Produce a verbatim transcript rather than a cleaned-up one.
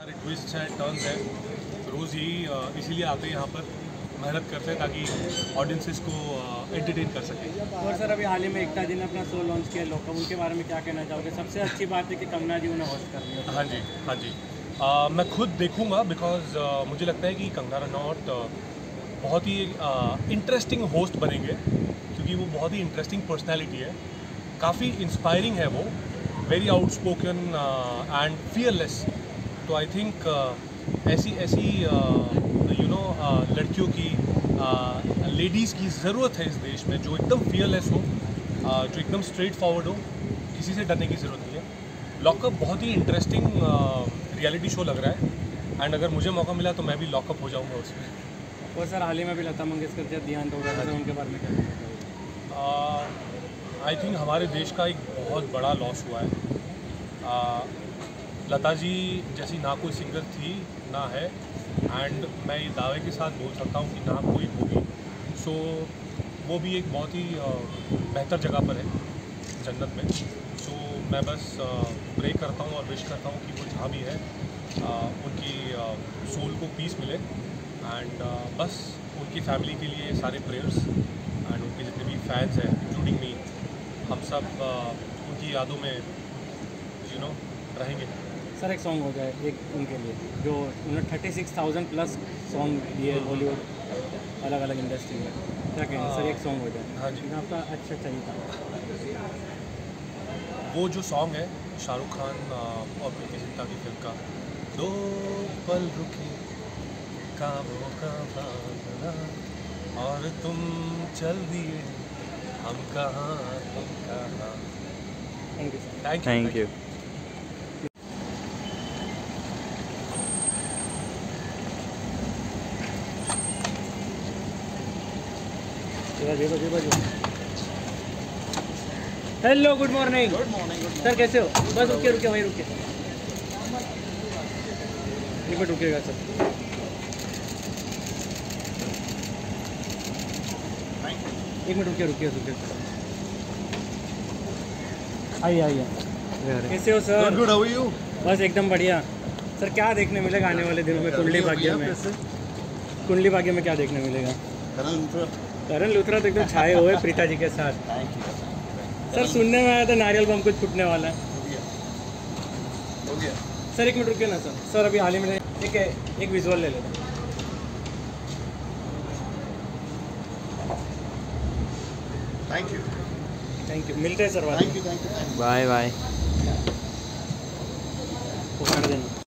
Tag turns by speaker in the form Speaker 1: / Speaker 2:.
Speaker 1: सारे ट्विस्ट हैं, टर्न्स हैं, रोज़ ही इसीलिए आते हैं यहाँ पर, मेहनत करते हैं ताकि ऑडियंसेस को एंटरटेन कर सकें।
Speaker 2: और सर अभी हाल ही में एकता जी ने अपना शो लॉन्च किया लोकम, उनके बारे में क्या कहना चाहोगे? सबसे अच्छी बात है कि कंगना जी उन्हें होस्ट कर रही है।
Speaker 1: हाँ जी, हाँ जी, आ, मैं खुद देखूँगा बिकॉज मुझे लगता है कि कंगना रनौत बहुत ही इंटरेस्टिंग होस्ट बनेंगे क्योंकि वो बहुत ही इंटरेस्टिंग पर्सनैलिटी है, काफ़ी इंस्पायरिंग है वो, वेरी आउटस्पोकन एंड फियरलेस। तो आई थिंक ऐसी ऐसी यू नो लड़कियों की, लेडीज़ uh, की ज़रूरत है इस देश में जो एकदम फियरलेस हो, uh, जो एकदम स्ट्रेट फॉरवर्ड हो, किसी से डरने की ज़रूरत नहीं है। लॉकअप बहुत ही इंटरेस्टिंग रियलिटी शो लग रहा है एंड अगर मुझे मौका मिला तो मैं भी लॉकअप हो जाऊंगा उसमें।
Speaker 2: और सर हाल ही में भी लता मंगेशकर जी देहांत हो गया था, उनके बारे में क्या कहना चाहोगे?
Speaker 1: आई थिंक हमारे देश का एक बहुत बड़ा लॉस हुआ है। uh, लता जी जैसी ना कोई सिंगर थी ना है, एंड मैं ये दावे के साथ बोल सकता हूँ कि ना कोई होगी। सो so, वो भी एक बहुत ही बेहतर जगह पर है, जन्नत में। सो so, मैं बस प्रे करता हूँ और विश करता हूँ कि वो जहाँ भी है आ, उनकी सोल को पीस मिले एंड बस उनकी फैमिली के लिए सारे प्रेयर्स एंड उनके जितने भी फैंस हैं इंक्लूडिंग मी, हम सब आ, उनकी यादों में यू नो रहेंगे।
Speaker 2: सर एक सॉन्ग हो जाए एक उनके लिए, जो उन्होंने thirty six thousand plus song दिए बॉलीवुड अलग अलग इंडस्ट्री में, क्या कहेंगे सर? एक सॉन्ग हो जाए।
Speaker 1: हाँ जी,
Speaker 2: आपका अच्छा चाहिए था
Speaker 1: वो जो सॉन्ग है शाहरुख खान और प्रीति जिंटा की फिल्म का, दो पल रुके कामों का बांधना और तुम चल दिए हम कहाँ तुम कहाँ।
Speaker 2: Thank you sir.
Speaker 1: Thank you
Speaker 3: thank you.
Speaker 2: Hello, good morning. Good morning sir, कैसे हो? बस रुके रुके वहीं रुके, एक मिनट रुकिएगा सर। एक मिनट रुकिए रुकिए रुकिए आइए आइए। कैसे हो sir?
Speaker 4: Good, how are you?
Speaker 2: बस एकदम बढ़िया। सर क्या देखने मिलेगा आने वाले दिनों में कुंडली भाग्य में? कुंडली भाग्य में क्या देखने मिलेगा? करण लूथरा तो एकदम छाए हुए प्रीता जी के साथ। सर सुनने में आया था नारियल बम कुछ फूटने वाला है।
Speaker 4: हो गया
Speaker 2: सर एक मिनट रुकिए ना सर। सर अभी हाल ही में एक एक विजुअल ले लेते हैं।
Speaker 4: थैंक यू
Speaker 2: थैंक यू, मिलते हैं sir.
Speaker 4: Thank you thank you
Speaker 3: bye bye.
Speaker 2: वो काट देना।